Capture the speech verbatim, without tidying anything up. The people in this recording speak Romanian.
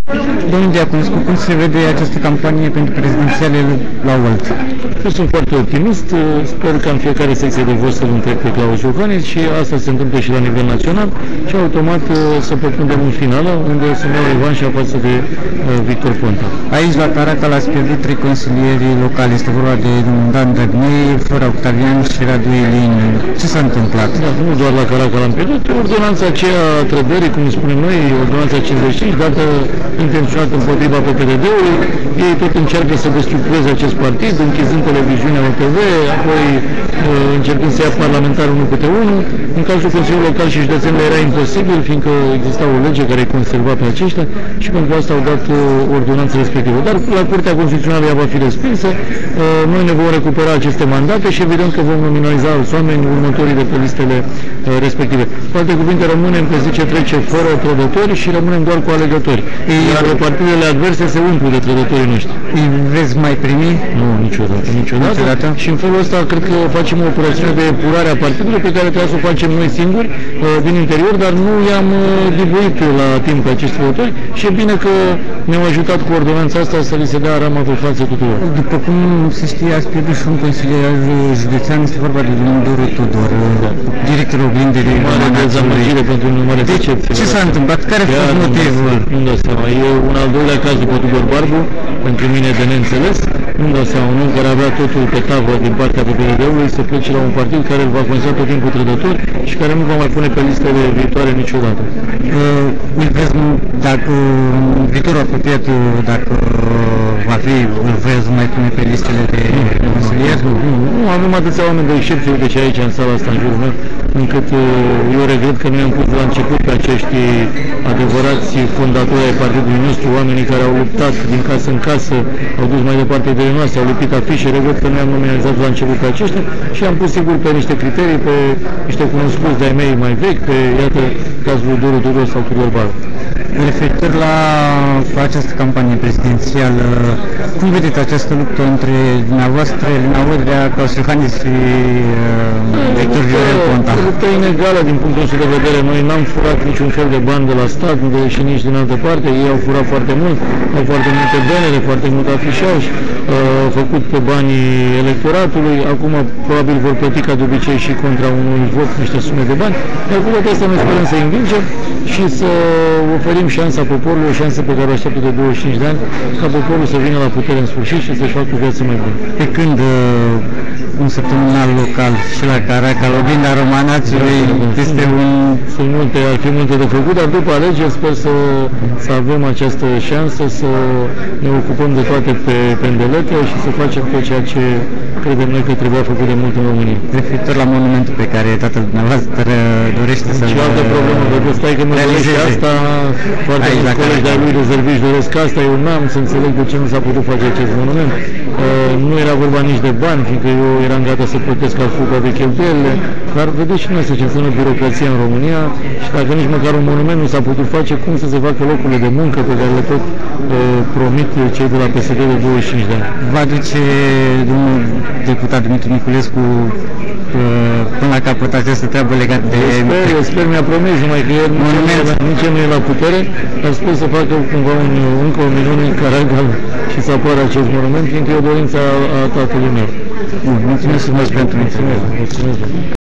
Domnul Diaconescu, cum se vede această campanie pentru prezidențiale la Olt? Eu sunt foarte optimist, sper că în fiecare secție de vot să-l întrec pe Claus Iohannis și asta se întâmplă și la nivel național și automat să pătrundem în finală unde o să ne iau revanșa față de uh, Victor Ponta. Aici la Caracal ați pierdut trei consilieri locali, este vorba de Dan Dăgnei, Flora Octavian și Radu Ilin. Ce s-a întâmplat? Da, nu doar la Caracal am pierdut, ordonanța aceea a trădării, cum spunem noi, ordonanța cincizeci și cinci, dată intenționat împotriva P P D D-ului, ei tot încearcă să destructureze acest partid, închizând televiziunea O T V, apoi încercând să ia parlamentar unul câte unul. În cazul Consiliului Local și Județean era imposibil, fiindcă exista o lege care îi conserva pe aceștia și pentru asta au dat ordonanța respectivă. Dar la Curtea Constituțională ea va fi respinsă, noi ne vom recupera aceste mandate și evident că vom nominaliza alți oameni următorii de pe listele respective. Cu alte cuvinte, rămânem pe zi ce trece fără trădători și rămânem doar cu alegători. Iar partidele adverse se umplu de trădătorii noștri. Îi veți mai primi? Nu, niciodată, niciodată. niciodată. Și în felul ăsta cred că facem o operațiune de epurare a partidului pe care trebuie să o facem noi singuri din interior, dar nu i-am dibuit la timp pe acești trădători și e bine că ne-au ajutat cu ordonanța asta să li se dea rama pe față tuturor. După cum se știe, ați pierdut și un consilier județean, este vorba de domnul Doru Tudor, da. Directorul oglinderii. Mare dezamăgire pentru un mare decepție. Ce s-a întâmplat? Care a fost motivul? Nu-mi dau seama. E un al doilea caz după Tudor Barbu, pentru mine de neînțeles. Nu-mi dau seama, un om care avea totul pe tavă din partea P P D D-ului să plece la un partid care îl va considera tot timpul trădător și care nu va mai pune pe listele viitoare niciodată. Uh, îl vezi, dacă viitorul apropiat, dacă va fi, îl vezi mai pune pe listele de consilieri? Nu, nu, nu, avem atâția oameni de excepție, uite și aici în sala asta în jurul meu, încât uh, eu regret că noi am pus la început pe acești adevărați fondatori ai partidului nostru, oamenii care au luptat din casă în casă, au dus mai departe de noastre, au lipit afișe, regret că noi am nominalizat la început pe aceștia și am pus sigur pe niște criterii, pe niște cunoscuți de-ai mei mai vechi, pe, iată, cazul lui Doru Tudor sau Tudor Barbu. Referitor la această campanie prezidențială, cum vedeți această luptă între dumneavoastră, Elena Udrea, Claus Iohannis și uh, Victor Viorel Ponta? O luptă inegală din punctul nostru de vedere. Noi n-am furat niciun fel de bani de la stat, și nici din altă parte. Ei au furat foarte mult, au foarte multe benere, foarte mult afișaj, au făcut pe banii electoratului. Acum probabil vor plăti ca de obicei și contra unui vot niște sume de bani. Dar cu toate astea noi sperăm să învingem și să oferim șansa poporului, o șansă pe care o așteaptă de douăzeci și cinci de ani, ca poporul să vină la putere în sfârșit și să-și facă o viață mai bună. Pe când uh, un săptămânal local și la Caracal, oglinda Romanațiului, este un... Sunt multe, ar fi multe de făcut, dar după alegeri sper să, să avem această șansă să ne ocupăm de toate pe pendelete și să facem tot ceea ce credem noi că trebuia făcut de mult în România. Referitor la monumentul pe care tatăl dumneavoastră dorește să-l și altă problemă, că stai că nu dorește asta, foarte mulți colegi de-ai lui rezerviști doresc asta, eu n-am să înțeleg de ce nu s-a putut face acest monument. Uh, nu era vorba nici de bani, fiindcă eu eram gata să plătesc ca fuga de cheltuielile, dar vedeți și noi să ce înseamnă birocrația în România și dacă nici măcar un monument nu s-a putut face, cum să se facă locurile de muncă pe care le tot uh, promit cei de la P S D de douăzeci și cinci de ani. Va duce domnul deputat Dumitru Niculescu uh, până la capăt această treabă legată de... Eu sper, eu sper, mi-a promis, numai că el nici nu e la putere, dar sper să facă cumva un, încă o minune în Caracal și să apară acest monument, fiindcă e o dorință a, a tatălui meu. Mulțumesc frumos pentru mulțumesc. Mulțumesc.